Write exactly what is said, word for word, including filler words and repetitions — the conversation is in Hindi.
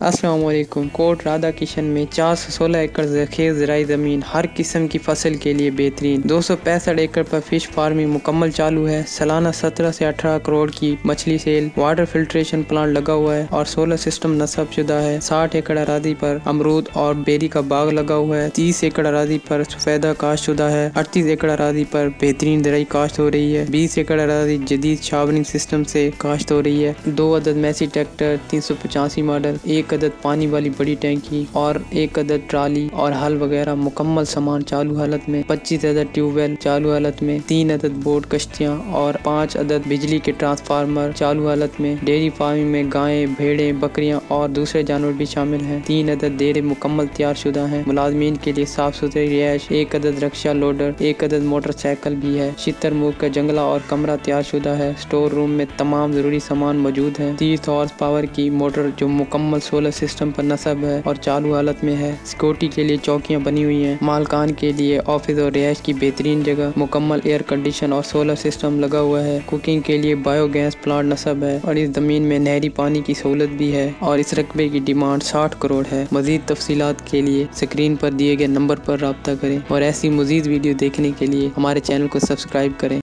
अस्सलाम वालेकुम। कोट राधा किशन में चार सौ सोलह एकड़ जरखेज ज़राई ज़मीन हर किस्म की फसल के लिए बेहतरीन। दो सौ पैंसठ एकड़ पर फिश फार्मिंग मुकम्मल चालू है। सालाना सत्रह से अठारह करोड़ की मछली सेल। वाटर फिल्ट्रेशन प्लांट लगा हुआ है और सोलर सिस्टम नस्ब शुदा है। साठ एकड़ अरादी पर अमरूद और बेरी का बाग लगा हुआ है। तीस एकड़ अरादी पर सफेदा काश्त शुदा है। अड़तीस एकड़ अरादी पर बेहतरीन ज़राई काश्त हो रही है। बीस एकड़ अरादी जदीद शावरिंग सिस्टम से काश्त हो रही है। दो अदद मैसी ट्रैक्टर, तीन सौ पचासी मॉडल, एक अदद पानी वाली बड़ी टैंकी और एक अदद ट्राली और हल वगैरह मुकम्मल सामान चालू हालत में। पच्चीस अदद ट्यूबवेल चालू हालत में। तीन अदद बोट कश्तियाँ और पाँच अदद बिजली के ट्रांसफार्मर चालू हालत में। डेयरी फार्मिंग में गायें, भेड़ें, बकरियां और दूसरे जानवर भी शामिल हैं। तीन अदद डेरे मुकम्मल तैयार शुदा हैं। मुलाजमीन के लिए साफ सुथरी रिहाइश। एक अदद रक्षा लोडर, एक अदद मोटरसाइकिल भी है। शितर मुख का जंगला और कमरा तैयार शुदा है। स्टोर रूम में तमाम जरूरी सामान मौजूद है। तीस हॉर्स पावर की मोटर जो मुकम्मल सोलर सिस्टम पर नस्ब है और चालू हालत में है। सिक्योरिटी के लिए चौकियां बनी हुई हैं। मालकान के लिए ऑफिस और रिहाइश की बेहतरीन जगह। मुकम्मल एयर कंडीशन और सोलर सिस्टम लगा हुआ है। कुकिंग के लिए बायोगैस प्लांट नस्ब है और इस जमीन में नहरी पानी की सहूलत भी है और इस रकबे की डिमांड साठ करोड़ है। मजीद तफसीलात के लिए स्क्रीन पर दिए गए नंबर पर रब्ता करें और ऐसी मजीद वीडियो देखने के लिए हमारे चैनल को सब्सक्राइब करें।